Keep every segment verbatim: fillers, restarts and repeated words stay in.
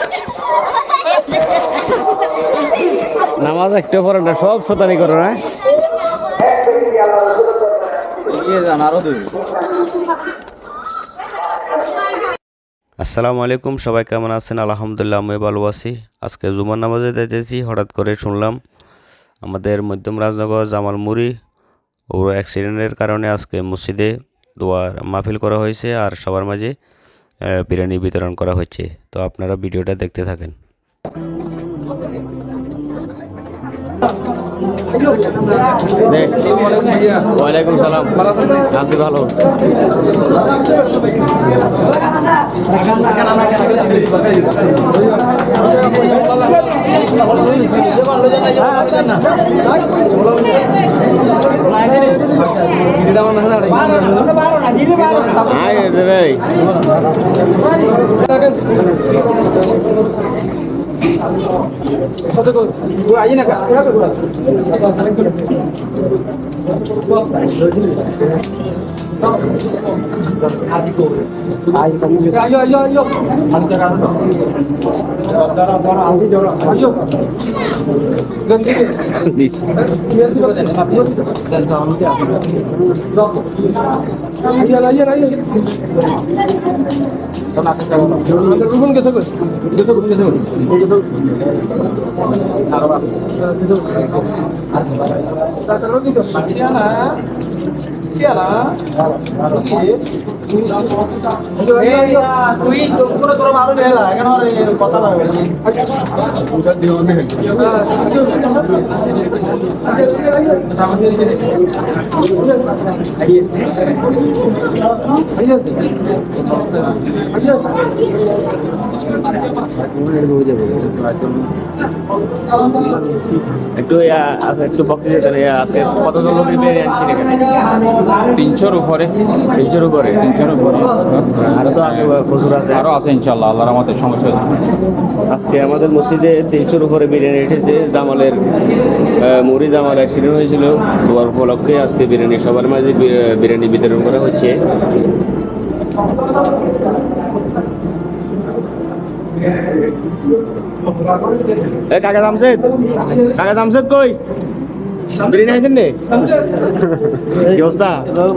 নামাজ একটা পড়েন না, সব শতানি করো না। আসসালামু আলাইকুম, সবাই কেমন আছেন? আলহামদুলিল্লাহ আমি ভালো আছি। আজকে জুমার নামাজে যাইতেছি, হঠাৎ করে শুনলাম আমাদের মধ্যম রাজনগর জামাল মুড়ি ওর অ্যাক্সিডেন্টের কারণে আজকে মসজিদে দোয়ার মাহফিল করা হয়েছে আর সবার মাঝে বিরিয়ানি বিতরণ করা হচ্ছে। তো আপনারা ভিডিওটা দেখতে থাকেন। ওয়ালাইকুম সালাম, আছি ভালো। aja nak ayo ayo ayo ayo ganti ayo ayo ayo Rukun ke sini, ke sini, ke sini. Terus itu. Siapa? Siapa? Eh ya, tuh itu pura pura malu deh lah, kan orang kota lah. Udah dione. একটু একটু বক্তৃতা দেন। আজকে কতজন লোক আনছি তিনশোর উপরে তিনশোর উপরে তিনশোর উপরে আরো তো আছে, প্রচুর আছে, আরো আছে ইনশাল্লাহ আল্লাহর আমাদের সমস্যা। আজকে আমাদের মসজিদে তিনশোর উপরে বিরিয়ানি উঠেছে। জামালের মুড়ি জামাল অ্যাক্সিডেন্ট হয়েছিল, দোয়ার উপলক্ষে আজকে বিরিয়ানি সবার মাঝে বিরিয়ানি বিতরণ করা হচ্ছে। কাকা জামশেদ, কাকা জামশেদ কই বিরিয়ানি আছেন রে? কি অবস্থা?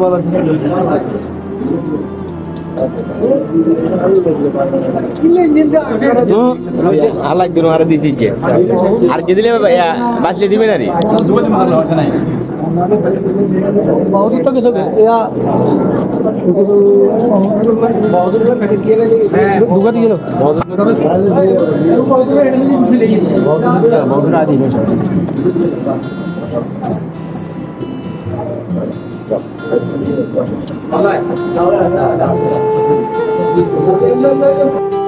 আলাগ দিন আর দিছি কে আর কে দিলে বাঁচলে দিবেন আরে बहुत तो किसी या बहुत दुगत ये बहुत बहुत आदि है